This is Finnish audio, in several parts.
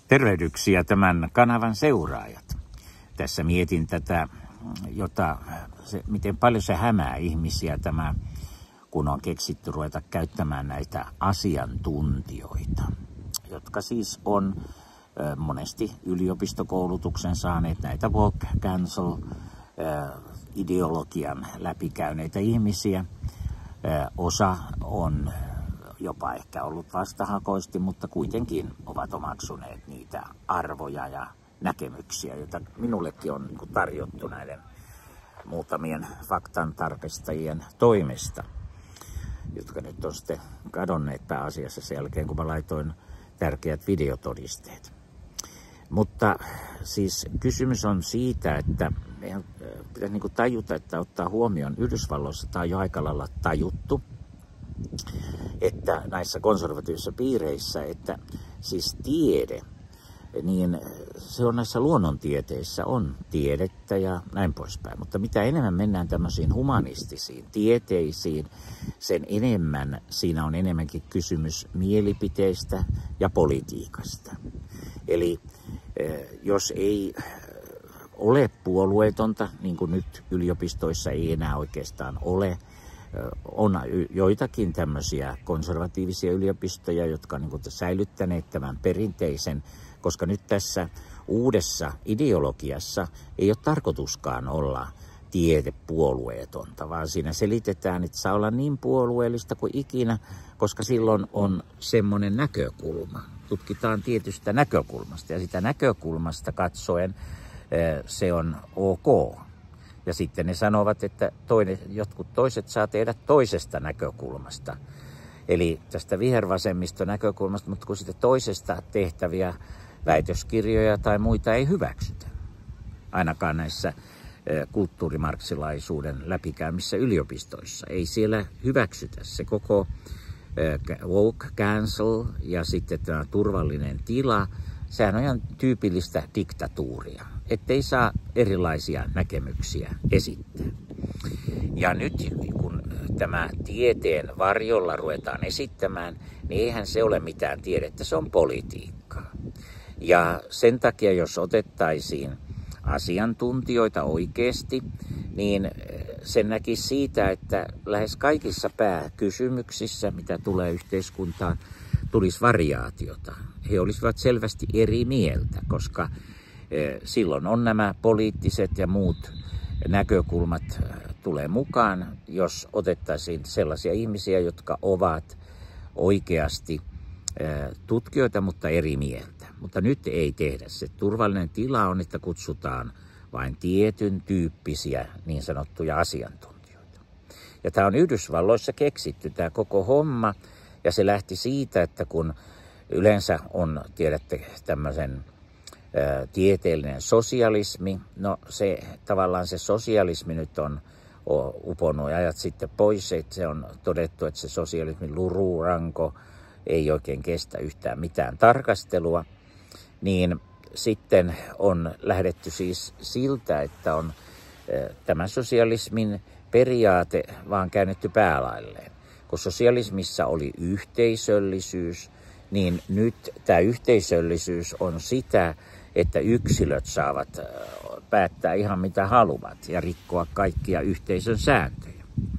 Tervehdyksiä tämän kanavan seuraajat. Tässä mietin tätä, miten paljon se hämää ihmisiä kun on keksitty ruveta käyttämään näitä asiantuntijoita, jotka siis on monesti yliopistokoulutuksen saaneet, näitä woke, cancel, ideologian läpikäyneitä ihmisiä. Osa on jopa ehkä ollut vastahakoisesti, mutta kuitenkin ovat omaksuneet niitä arvoja ja näkemyksiä, joita minullekin on tarjottu näiden muutamien faktan tarkastajien toimesta, jotka nyt on sitten kadonneet pääasiassa sen jälkeen, kun mä laitoin tärkeät videotodisteet. Mutta siis kysymys on siitä, että meidän pitäisi tajuta, että ottaa huomioon Yhdysvalloissa, tämä on jo aika lailla tajuttu, että näissä konservatiivisissa piireissä, että siis tiede, niin se on näissä luonnontieteissä on tiedettä ja näin poispäin. Mutta mitä enemmän mennään tämmöisiin humanistisiin tieteisiin, sen enemmän siinä on enemmänkin kysymys mielipiteistä ja politiikasta. Eli jos ei ole puolueetonta, niin kuin nyt yliopistoissa ei enää oikeastaan ole, on joitakin tämmöisiä konservatiivisia yliopistoja, jotka on säilyttäneet tämän perinteisen, koska nyt tässä uudessa ideologiassa ei ole tarkoituskaan olla tiedepuolueetonta, vaan siinä selitetään, että saa olla niin puolueellista kuin ikinä, koska silloin on semmoinen näkökulma. Tutkitaan tietystä näkökulmasta ja sitä näkökulmasta katsoen se on ok. Ja sitten ne sanovat, että jotkut toiset saa tehdä toisesta näkökulmasta. Eli tästä vihervasemmiston näkökulmasta, mutta kun sitten toisesta tehtäviä väitöskirjoja tai muita ei hyväksytä. Ainakaan näissä kulttuurimarksilaisuuden läpikäymissä yliopistoissa. Ei siellä hyväksytä se koko woke, cancel ja sitten tämä turvallinen tila. Sehän on ihan tyypillistä diktatuuria, ettei saa erilaisia näkemyksiä esittää. Ja nyt kun tämä tieteen varjolla ruvetaan esittämään, niin eihän se ole mitään tiedettä, se on politiikkaa. Ja sen takia, jos otettaisiin asiantuntijoita oikeasti, niin sen näkisi siitä, että lähes kaikissa pääkysymyksissä, mitä tulee yhteiskuntaan, tulisi variaatiota. He olisivat selvästi eri mieltä, koska silloin on nämä poliittiset ja muut näkökulmat tulee mukaan, jos otettaisiin sellaisia ihmisiä, jotka ovat oikeasti tutkijoita, mutta eri mieltä. Mutta nyt ei tehdä. Se turvallinen tila on, että kutsutaan vain tietyn tyyppisiä niin sanottuja asiantuntijoita. Ja tämä on Yhdysvalloissa keksitty, tämä koko homma, ja se lähti siitä, että kun yleensä on, tiedätte, tämmöisen tieteellinen sosialismi, no se tavallaan se sosialismi nyt on uponnut ajat sitten pois, että se on todettu, että se sosialismin lururanko ei oikein kestä yhtään mitään tarkastelua, niin sitten on lähdetty siis siltä, että on tämä sosialismin periaate vaan käännetty päälailleen. Kun sosialismissa oli yhteisöllisyys, niin nyt tämä yhteisöllisyys on sitä, että yksilöt saavat päättää ihan mitä haluavat ja rikkoa kaikkia yhteisön sääntöjä.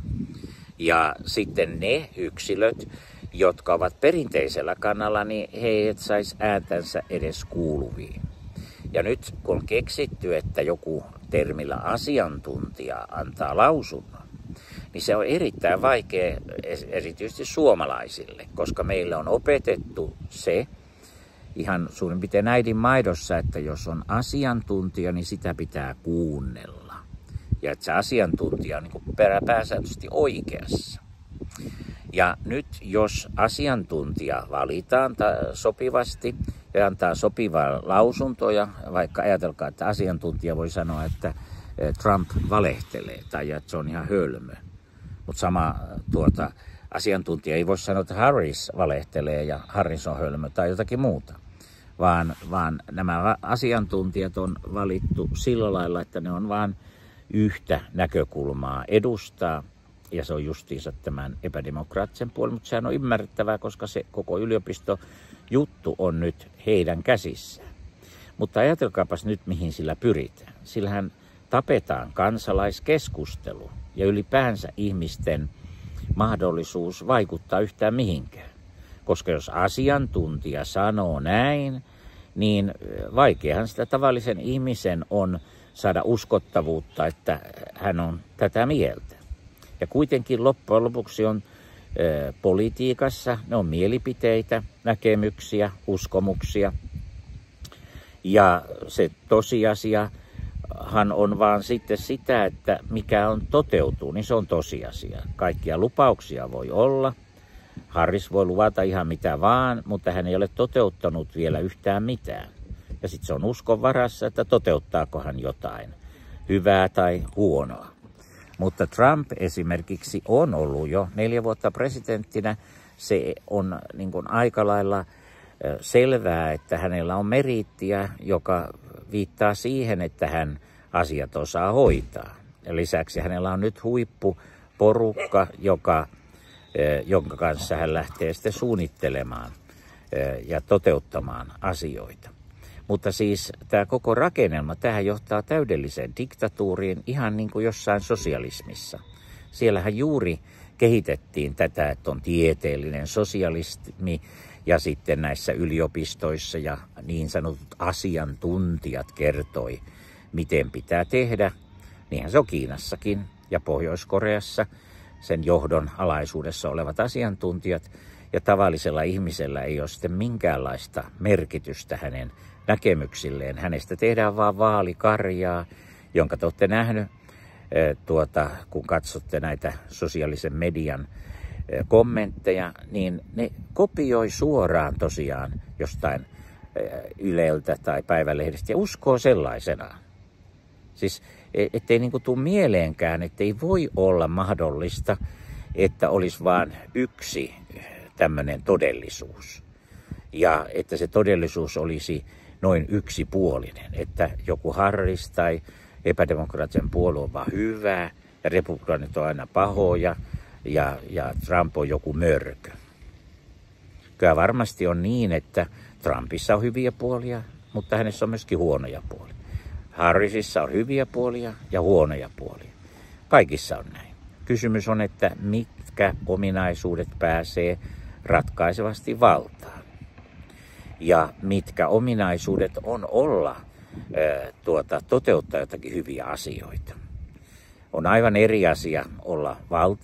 Ja sitten ne yksilöt, jotka ovat perinteisellä kannalla, niin he eivät saisi ääntänsä edes kuuluviin. Ja nyt kun on keksitty, että joku termillä asiantuntija antaa lausunnon, niin se on erittäin vaikea erityisesti suomalaisille, koska meillä on opetettu se ihan suurin piirtein äidin maidossa, että jos on asiantuntija, niin sitä pitää kuunnella. Ja että se asiantuntija on niin pääsääntöisesti oikeassa. Ja nyt jos asiantuntija valitaan sopivasti ja antaa sopivaa lausuntoja, vaikka ajatelkaa, että asiantuntija voi sanoa, että Trump valehtelee tai että se on ihan hölmö. Mutta sama asiantuntija ei voi sanoa, että Harris valehtelee ja Harris on hölmö tai jotakin muuta. Vaan nämä asiantuntijat on valittu sillä lailla, että ne on vain yhtä näkökulmaa edustaa. Ja se on justiinsa tämän epädemokraattisen puolen, mutta sehän on ymmärrettävää, koska se koko yliopisto juttu on nyt heidän käsissään. Mutta ajatelkaapas nyt, mihin sillä pyritään. Sillähän tapetaan kansalaiskeskustelu ja ylipäänsä ihmisten mahdollisuus vaikuttaa yhtään mihinkään. Koska jos asiantuntija sanoo näin, niin vaikeahan sitä tavallisen ihmisen on saada uskottavuutta, että hän on tätä mieltä. Ja kuitenkin loppujen lopuksi on politiikassa, ne on mielipiteitä, näkemyksiä, uskomuksia. Ja se tosiasiahan on vaan sitten sitä, että mikä on toteutuu, niin se on tosiasia. Kaikkia lupauksia voi olla. Harris voi luvata ihan mitä vaan, mutta hän ei ole toteuttanut vielä yhtään mitään. Ja sitten se on uskon varassa, että toteuttaako hän jotain, hyvää tai huonoa. Mutta Trump esimerkiksi on ollut jo 4 vuotta presidenttinä. Se on niin kuin aika lailla selvää, että hänellä on meriittiä, joka viittaa siihen, että hän asiat osaa hoitaa. Ja lisäksi hänellä on nyt huippuporukka, jonka kanssa hän lähtee sitten suunnittelemaan ja toteuttamaan asioita. Mutta siis tämä koko rakennelma, tähän johtaa täydelliseen diktatuuriin ihan niin kuin jossain sosialismissa. Siellähän juuri kehitettiin tätä, että on tieteellinen sosialismi ja sitten näissä yliopistoissa ja niin sanotut asiantuntijat kertoi, miten pitää tehdä. Niinhän se on Kiinassakin ja Pohjois-Koreassa sen johdon alaisuudessa olevat asiantuntijat. Ja tavallisella ihmisellä ei ole sitten minkäänlaista merkitystä hänen näkemyksilleen. Hänestä tehdään vaan vaalikarjaa, jonka te olette nähnyt, kun katsotte näitä sosiaalisen median kommentteja, niin ne kopioi suoraan tosiaan jostain Yleltä tai Päivälehdestä ja uskoo sellaisenaan. Siis ettei niin kuin tule mieleenkään, ettei voi olla mahdollista, että olisi vain yksi tämmöinen todellisuus. Ja että se todellisuus olisi noin yksipuolinen, että joku Harris tai epädemokraattisen puolue on vaan hyvää ja republikaanit on aina pahoja ja Trump on joku mörkö. Kyllä varmasti on niin, että Trumpissa on hyviä puolia, mutta hänessä on myöskin huonoja puolia. Harrisissa on hyviä puolia ja huonoja puolia. Kaikissa on näin. Kysymys on, että mitkä ominaisuudet pääsee ratkaisevasti valtaan. Ja mitkä ominaisuudet on olla toteuttaa jotakin hyviä asioita. On aivan eri asia olla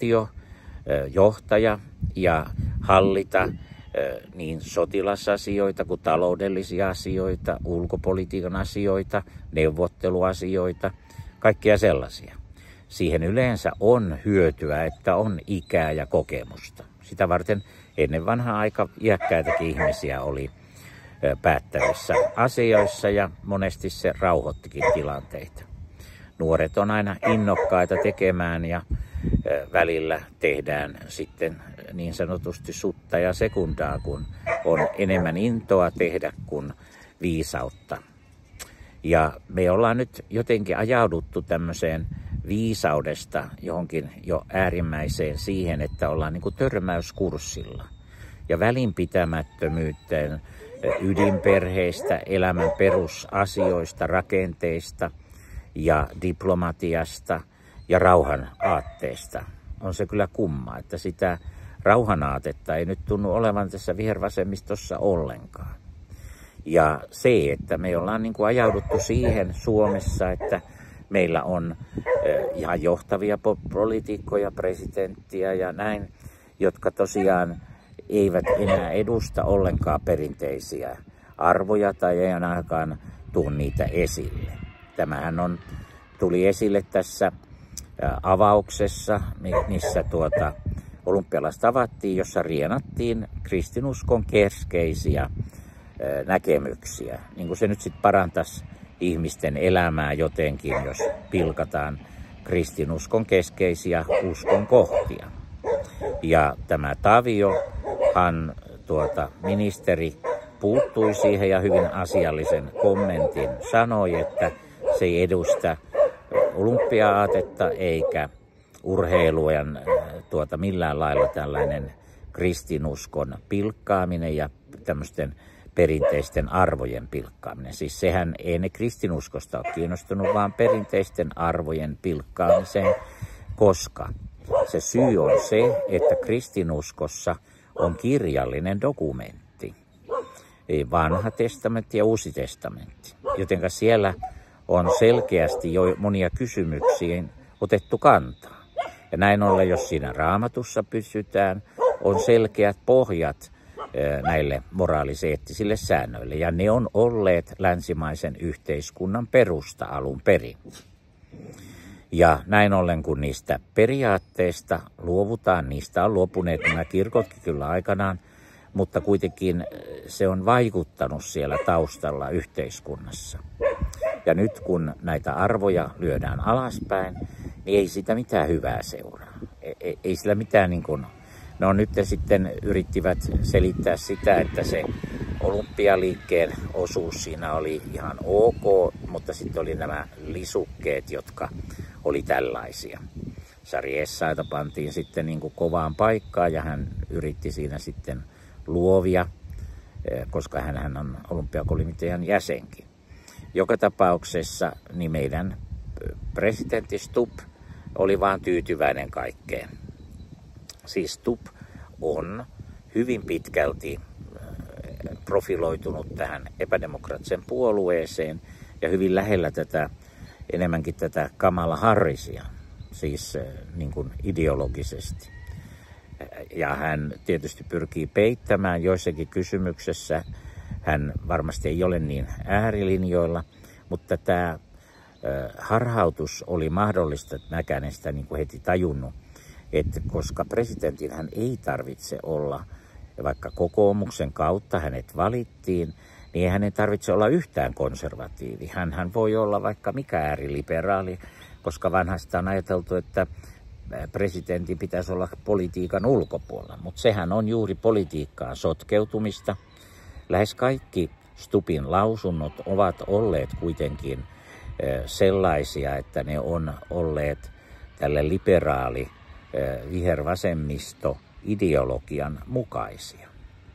valtiojohtaja ja hallita niin sotilasasioita kuin taloudellisia asioita, ulkopolitiikan asioita, neuvotteluasioita, kaikkia sellaisia. Siihen yleensä on hyötyä, että on ikää ja kokemusta. Sitä varten ennen vanhaa aika iäkkäitäkin ihmisiä oli päättävissä asioissa ja monesti se rauhoittikin tilanteita. Nuoret on aina innokkaita tekemään ja välillä tehdään sitten niin sanotusti sutta ja sekundaa, kun on enemmän intoa tehdä kuin viisautta. Ja me ollaan nyt jotenkin ajauduttu tämmöiseen viisaudesta johonkin jo äärimmäiseen siihen, että ollaan niin kuin törmäyskurssilla. Ja välinpitämättömyyteen ydinperheistä, elämän perusasioista, rakenteista ja diplomatiasta ja rauhan aatteesta. On se kyllä kumma, että sitä rauhanaatetta ei nyt tunnu olevan tässä vihervasemmistossa ollenkaan. Ja se, että me ollaan niin kuin ajauduttu siihen Suomessa, että meillä on ihan johtavia poliitikkoja, presidenttiä ja näin, jotka tosiaan eivät enää edusta ollenkaan perinteisiä arvoja tai ei ainakaan tule niitä esille. Tämähän tuli esille tässä avauksessa, missä olympialaiset avattiin, jossa rienattiin kristinuskon keskeisiä näkemyksiä. Niin kuin se nyt sitten parantaisi ihmisten elämää jotenkin, jos pilkataan kristinuskon keskeisiä uskon kohtia. Ja tämä Taviohan ministeri puuttui siihen ja hyvin asiallisen kommentin sanoi, että se ei edusta olympia-aatetta eikä urheilujen millään lailla tällainen kristinuskon pilkkaaminen ja tämmöisten perinteisten arvojen pilkkaaminen. Siis sehän ei ne kristinuskosta ole kiinnostunut, vaan perinteisten arvojen pilkkaamiseen, koska se syy on se, että kristinuskossa on kirjallinen dokumentti. Vanha testamentti ja uusi testamentti. Jotenka siellä on selkeästi jo monia kysymyksiin otettu kantaa. Ja näin ollen, jos siinä Raamatussa pysytään, on selkeät pohjat näille moraaliseettisille säännöille. Ja ne on olleet länsimaisen yhteiskunnan perusta alun perin. Ja näin ollen, kun niistä periaatteista luovutaan, niistä on luopuneet nämä kirkotkin kyllä aikanaan, mutta kuitenkin se on vaikuttanut siellä taustalla yhteiskunnassa. Ja nyt kun näitä arvoja lyödään alaspäin, niin ei sitä mitään hyvää seuraa. Ei sillä mitään niin kuin, no nyt sitten yrittivät selittää sitä, että se olympialiikkeen osuus siinä oli ihan ok, mutta sitten oli nämä lisukkeet, jotka oli tällaisia. Sari Essaita pantiin sitten niin kuin kovaan paikkaan ja hän yritti siinä sitten luovia, koska hän on olympiakomitean jäsenkin. Joka tapauksessa niin meidän presidentti Stubb oli vaan tyytyväinen kaikkeen. Siis Stubb on hyvin pitkälti profiloitunut tähän epädemokraattiseen puolueeseen ja hyvin lähellä enemmänkin tätä Kamala Harrisia, siis niin kuin ideologisesti. Ja hän tietysti pyrkii peittämään joissakin kysymyksessä. Hän varmasti ei ole niin äärilinjoilla, mutta tämä harhautus oli mahdollista, että mäkään en sitä niin kuin heti tajunnut, että koska presidentin hän ei tarvitse olla, vaikka kokoomuksen kautta hänet valittiin, niin hän ei tarvitse olla yhtään konservatiivi. Hän voi olla vaikka mikä ääriliberaali, koska vanhasta on ajateltu, että presidentin pitäisi olla politiikan ulkopuolella. Mutta sehän on juuri politiikkaan sotkeutumista. Lähes kaikki Stubbin lausunnot ovat olleet kuitenkin sellaisia, että ne on olleet tälle liberaali vihervasemmisto ideologian mukaisia.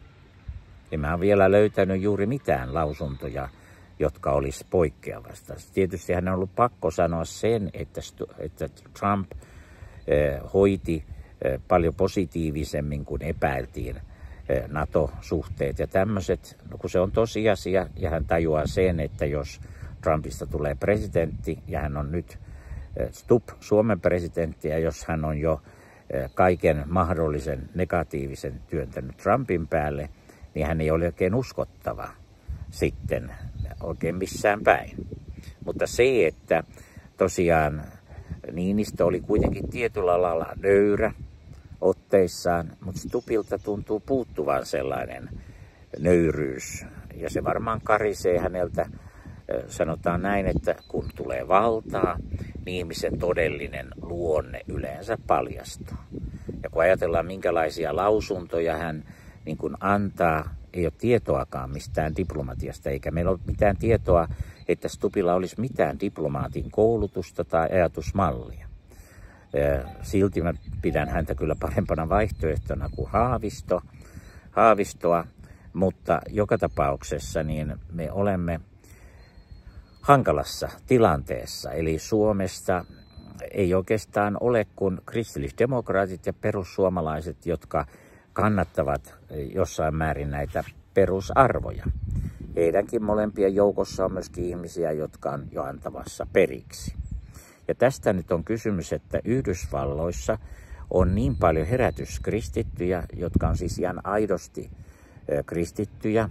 En mä ole vielä löytänyt juuri mitään lausuntoja, jotka olisi poikkeavasta. Tietysti hän on ollut pakko sanoa sen, että Trump hoiti paljon positiivisemmin kuin epäiltiin NATO-suhteet ja tämmöiset, no kun se on tosiasia ja hän tajuaa sen, että jos Trumpista tulee presidentti ja hän on nyt Stubb Suomen presidentti ja jos hän on jo kaiken mahdollisen negatiivisen työntänyt Trumpin päälle, niin hän ei ole oikein uskottava sitten oikein missään päin. Mutta se, että tosiaan Niinistö oli kuitenkin tietyllä lailla nöyrä otteissaan, mutta Stubbilta tuntuu puuttuvan sellainen nöyryys. Ja se varmaan karisee häneltä, sanotaan näin, että kun tulee valtaa, niin ihmisen todellinen luonne yleensä paljastuu. Ja kun ajatellaan, minkälaisia lausuntoja hän niin kuin antaa, ei ole tietoakaan mistään diplomatiasta, eikä meillä ole mitään tietoa, että Stubbilla olisi mitään diplomaatin koulutusta tai ajatusmallia. Silti mä pidän häntä kyllä parempana vaihtoehtona kuin Haavistoa, mutta joka tapauksessa niin me olemme hankalassa tilanteessa, eli Suomesta ei oikeastaan ole kuin kristillisdemokraatit ja perussuomalaiset, jotka kannattavat jossain määrin näitä perusarvoja. Heidänkin molempien joukossa on myöskin ihmisiä, jotka on jo antavassa periksi. Ja tästä nyt on kysymys, että Yhdysvalloissa on niin paljon herätyskristittyjä, jotka on siis ihan aidosti kristittyjä,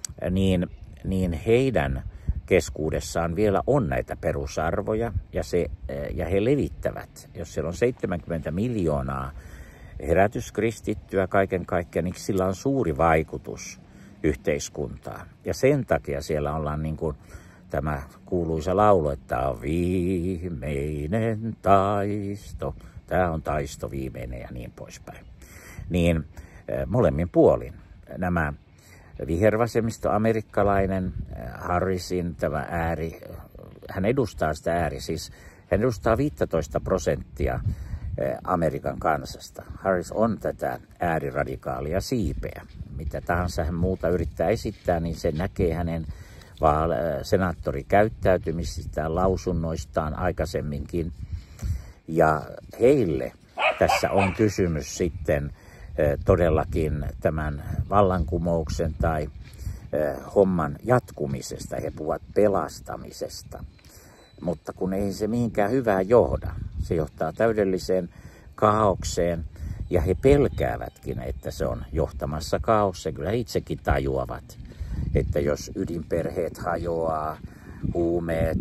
niin heidän keskuudessaan vielä on näitä perusarvoja ja he levittävät. Jos siellä on 70 miljoonaa herätyskristittyä kaiken kaikkiaan, niin sillä on suuri vaikutus yhteiskuntaan. Ja sen takia siellä ollaan niin kuin tämä kuuluisa laulu, että on viimeinen taisto. Tämä on taisto viimeinen ja niin poispäin. Niin molemmin puolin nämä vihervasemmisto amerikkalainen Harrisin tämä ääri, hän edustaa sitä siis hän edustaa 15% Amerikan kansasta. Harris on tätä ääriradikaalia siipeä. mitä tahansa hän muuta yrittää esittää, niin se näkee hänen senaattorikäyttäytymisistään, lausunnoistaan aikaisemminkin. Ja heille tässä on kysymys sitten todellakin tämän vallankumouksen tai homman jatkumisesta. He puhuvat pelastamisesta, mutta kun ei se mihinkään hyvää johda. Se johtaa täydelliseen kaaukseen ja he pelkäävätkin, että se on johtamassa kaaukseen. Kyllä itsekin tajuavat, että jos ydinperheet hajoaa, huumeet,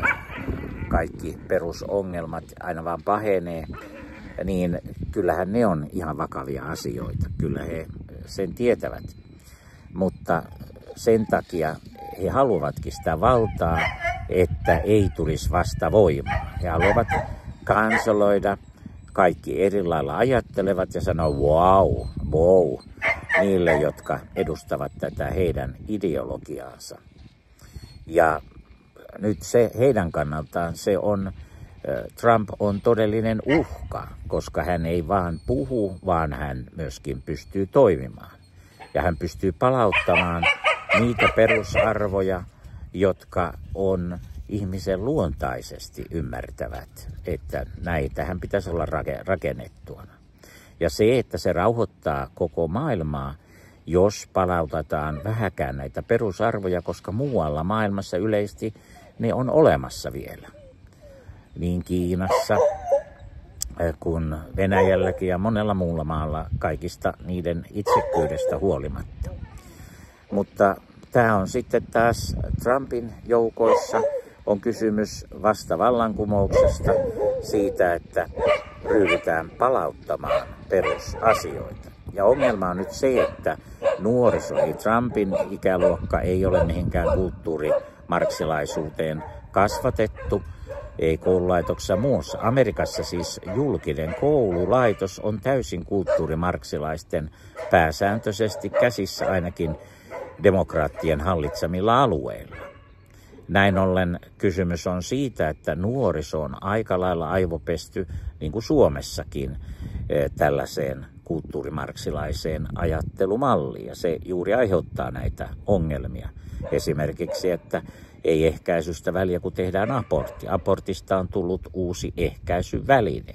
kaikki perusongelmat aina vaan pahenee, niin kyllähän ne on ihan vakavia asioita. Kyllä he sen tietävät. Mutta sen takia he haluavatkin sitä valtaa, että ei tulisi vastavoimaa. He haluavat kanseloida, kaikki eri lailla ajattelevat ja sanoo wow, niille, jotka edustavat tätä heidän ideologiaansa. Ja nyt se heidän kannaltaan se on, Trump on todellinen uhka, koska hän ei vaan puhu, vaan hän myöskin pystyy toimimaan. Ja hän pystyy palauttamaan niitä perusarvoja, jotka on ihmisen luontaisesti ymmärtävät, että näitähän pitäisi olla rakennettuina. Ja se, että se rauhoittaa koko maailmaa, jos palautetaan vähäkään näitä perusarvoja, koska muualla maailmassa yleisesti ne on olemassa vielä. Niin Kiinassa kuin Venäjälläkin ja monella muulla maalla kaikista niiden itsekkyydestä huolimatta. Mutta tämä on sitten taas Trumpin joukoissa on kysymys vasta vallankumouksesta siitä, että ryhdytään palauttamaan perusasioita. Ja ongelma on nyt se, että nuoriso, ei Trumpin ikäluokka, ei ole mihinkään kulttuurimarksilaisuuteen kasvatettu, ei koululaitoksessa muussa. Amerikassa siis julkinen koululaitos on täysin kulttuurimarksilaisten pääsääntöisesti käsissä ainakin demokraattien hallitsemilla alueilla. Näin ollen kysymys on siitä, että nuoriso on aika lailla aivopesty, niin kuin Suomessakin, tällaiseen kulttuurimarksilaiseen ajattelumalliin. Ja se juuri aiheuttaa näitä ongelmia. Esimerkiksi, että ei ehkäisystä väliä, kun tehdään abortti. Abortista on tullut uusi ehkäisyväline.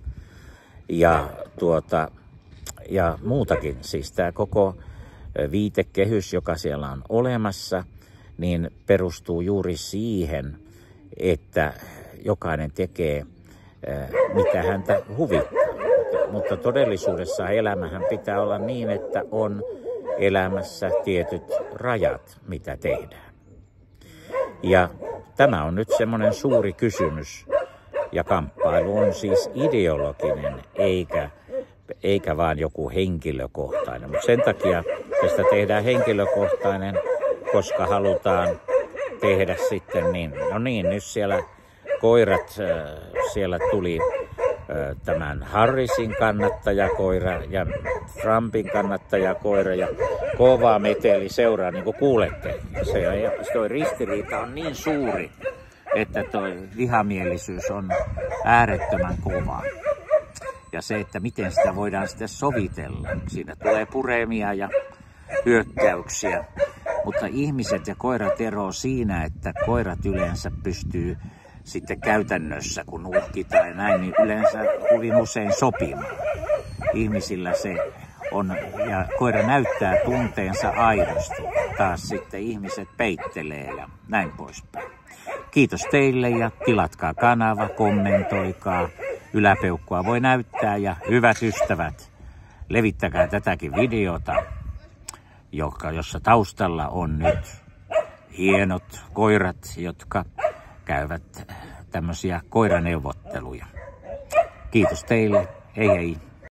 Ja muutakin. Siis tämä koko viitekehys, joka siellä on olemassa, niin perustuu juuri siihen, että jokainen tekee, mitä häntä huvittaa. Mutta todellisuudessa elämähän pitää olla niin, että on elämässä tietyt rajat, mitä tehdään. Ja tämä on nyt semmoinen suuri kysymys. Ja kamppailu on siis ideologinen, eikä vaan joku henkilökohtainen. Mutta sen takia tästä tehdään henkilökohtainen, koska halutaan tehdä sitten niin. No niin, nyt siellä koirat, siellä tuli tämän Harrisin kannattajakoira ja Trumpin kannattajakoira ja kova meteli seuraa, niin kuin kuulette. Se ristiriita on niin suuri, että tuo vihamielisyys on äärettömän kova. Ja se, että miten sitä voidaan sitten sovitella. Siinä tulee puremia ja hyökkäyksiä. Mutta ihmiset ja koirat eroavat siinä, että koirat yleensä pystyy sitten käytännössä, kun uhkitaan ja näin, niin yleensä hyvin usein sopimaan. Ihmisillä se on, ja koira näyttää tunteensa aidosti. Taas sitten ihmiset peittelee ja näin poispäin. Kiitos teille ja tilatkaa kanava, kommentoikaa. Yläpeukkua voi näyttää ja hyvät ystävät, levittäkää tätäkin videota, jossa taustalla on nyt hienot koirat, jotka käyvät tämmöisiä koiraneuvotteluja. Kiitos teille, hei hei.